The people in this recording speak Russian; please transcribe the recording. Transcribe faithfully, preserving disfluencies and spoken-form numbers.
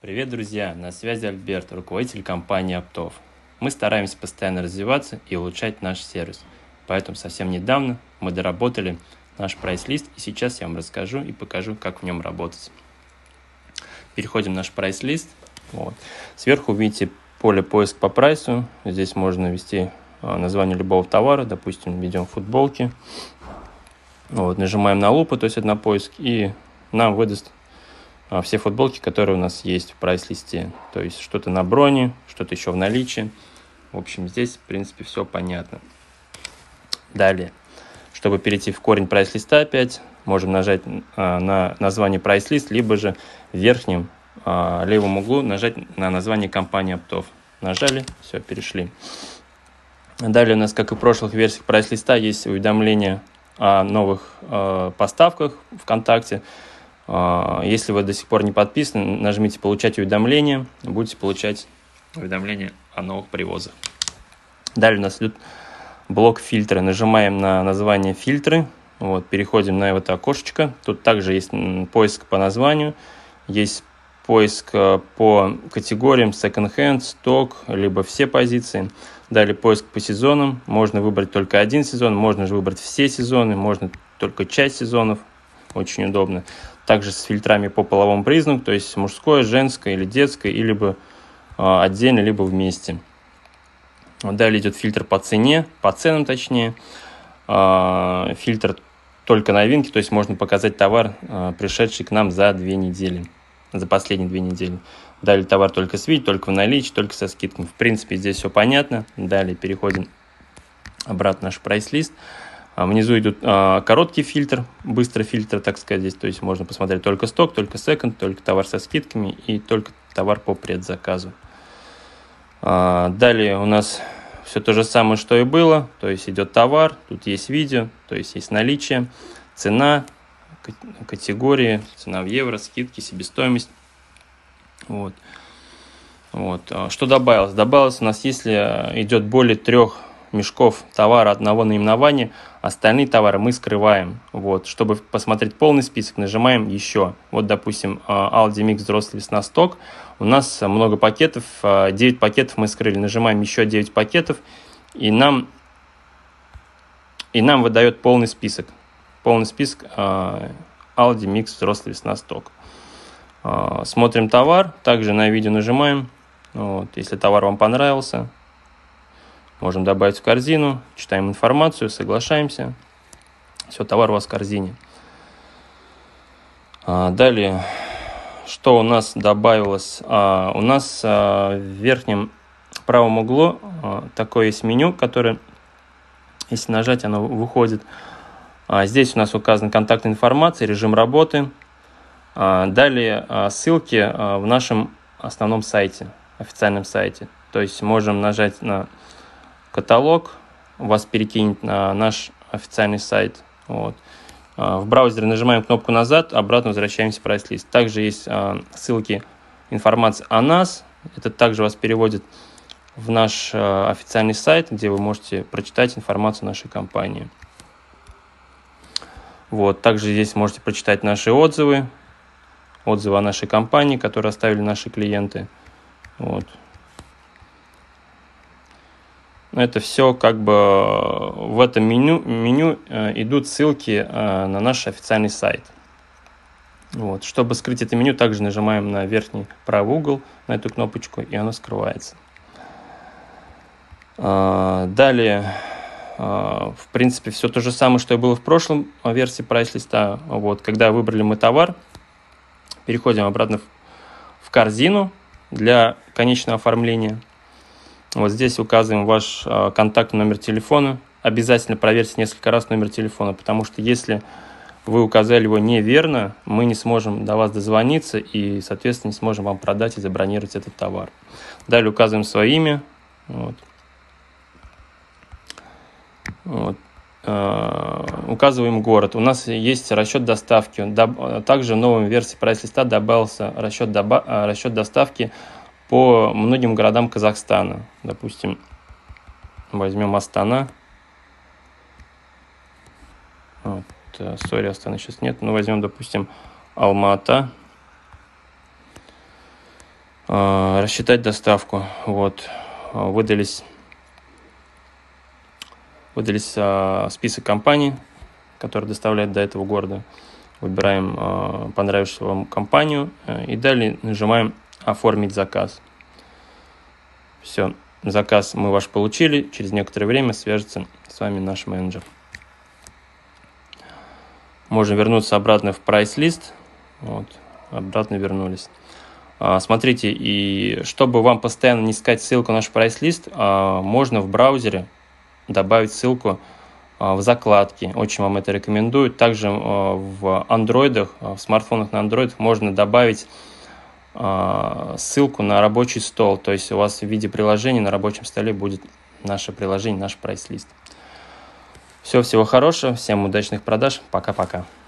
Привет, друзья! На связи Альберт, руководитель компании Оптов. Мы стараемся постоянно развиваться и улучшать наш сервис. Поэтому совсем недавно мы доработали наш прайс-лист, и сейчас я вам расскажу и покажу, как в нем работать. Переходим в наш прайс-лист. Вот. Сверху видите поле «Поиск по прайсу». Здесь можно ввести название любого товара, допустим, введем футболки. Вот. Нажимаем на лупу, то есть это на поиск, и нам выдаст все футболки, которые у нас есть в прайс-листе. То есть что-то на броне, что-то еще в наличии. В общем, здесь, в принципе, все понятно. Далее, чтобы перейти в корень прайс-листа опять, можем нажать а, на название прайс-лист, либо же в верхнем а, левом углу нажать на название компании Оптов. Нажали, все, перешли. Далее у нас, как и в прошлых версиях прайс-листа, есть уведомления о новых а, поставках ВКонтакте. Если вы до сих пор не подписаны, нажмите «Получать уведомления», будете получать уведомления о новых привозах. Далее у нас идет блок фильтра. Нажимаем на название «Фильтры». Вот, переходим на это окошечко. Тут также есть поиск по названию, есть поиск по категориям second-hand, сток, либо все позиции. Далее поиск по сезонам. Можно выбрать только один сезон, можно же выбрать все сезоны, можно только часть сезонов. Очень удобно. Также с фильтрами по половому признаку, то есть мужское, женское или детское, и либо э, отдельно, либо вместе. Далее идет фильтр по цене, по ценам точнее. Э, фильтр только новинки, то есть можно показать товар, э, пришедший к нам за две недели, за последние две недели. Далее товар только с видео, только в наличии, только со скидками. В принципе, здесь все понятно. Далее переходим обратно в наш прайс-лист. Внизу идут а, короткий фильтр, быстрый фильтр, так сказать, здесь, то есть можно посмотреть только сток, только секонд, только товар со скидками и только товар по предзаказу. А, далее у нас все то же самое, что и было, то есть идет товар, тут есть видео, то есть есть наличие, цена, категории, цена в евро, скидки, себестоимость. Вот. Вот. Что добавилось? Добавилось у нас, если идет более трех мешков товара одного наименования, остальные товары мы скрываем. Вот. Чтобы посмотреть полный список, нажимаем «Еще». Вот, допустим, Aldi Mix взрослый весна сток. У нас много пакетов, девять пакетов мы скрыли. Нажимаем «Еще девять пакетов», и нам, и нам выдает полный список. Полный список Aldi Mix взрослый весна сток. Смотрим товар, также на видео нажимаем. Вот. Если товар вам понравился, можем добавить в корзину, читаем информацию, соглашаемся. Все, товар у вас в корзине. А, далее, что у нас добавилось? А, у нас а, в верхнем правом углу а, такое есть меню, которое, если нажать, оно выходит. А, здесь у нас указана контактная информация, режим работы. А, далее а, ссылки а, в нашем основном сайте, официальном сайте. То есть можем нажать на каталог, вас перекинет на наш официальный сайт. Вот. В браузере нажимаем кнопку «Назад», обратно возвращаемся в прайс-лист. Также есть ссылки, информация о нас. Это также вас переводит в наш официальный сайт, где вы можете прочитать информацию нашей компании. Вот. Также здесь можете прочитать наши отзывы, отзывы о нашей компании, которые оставили наши клиенты. Вот. Это все как бы в этом меню, меню идут ссылки на наш официальный сайт. Вот. Чтобы скрыть это меню, также нажимаем на верхний правый угол, на эту кнопочку, и оно скрывается. Далее, в принципе, все то же самое, что и было в прошлом версии прайс-листа. Вот. Когда выбрали мы товар, переходим обратно в корзину для конечного оформления. Вот здесь указываем ваш э, контактный номер телефона. Обязательно проверьте несколько раз номер телефона, потому что если вы указали его неверно, мы не сможем до вас дозвониться и, соответственно, не сможем вам продать и забронировать этот товар. Далее указываем свое имя. Вот. Вот. Э, указываем город. У нас есть расчет доставки. Доб- также в новой версии прайс-листа добавился расчет, доба- расчет доставки по многим городам Казахстана. Допустим, возьмем Астана. Вот, сори, Астаны сейчас нет. Но возьмем, допустим, Алма-Ата. рассчитать доставку. Вот. Выдались, выдались список компаний, которые доставляют до этого города. Выбираем понравившуюся вам компанию и далее нажимаем «Оформить заказ». Все, заказ мы ваш получили. Через некоторое время свяжется с вами наш менеджер. Можно вернуться обратно в прайс-лист. Вот, обратно вернулись. Смотрите, и чтобы вам постоянно не искать ссылку на наш прайс-лист, можно в браузере добавить ссылку в закладки. Очень вам это рекомендую. Также в андроидах, в смартфонах на андроидах можно добавить ссылку на рабочий стол. То есть у вас в виде приложения на рабочем столе будет наше приложение, наш прайс-лист. Все, всего хорошего, всем удачных продаж. Пока-пока.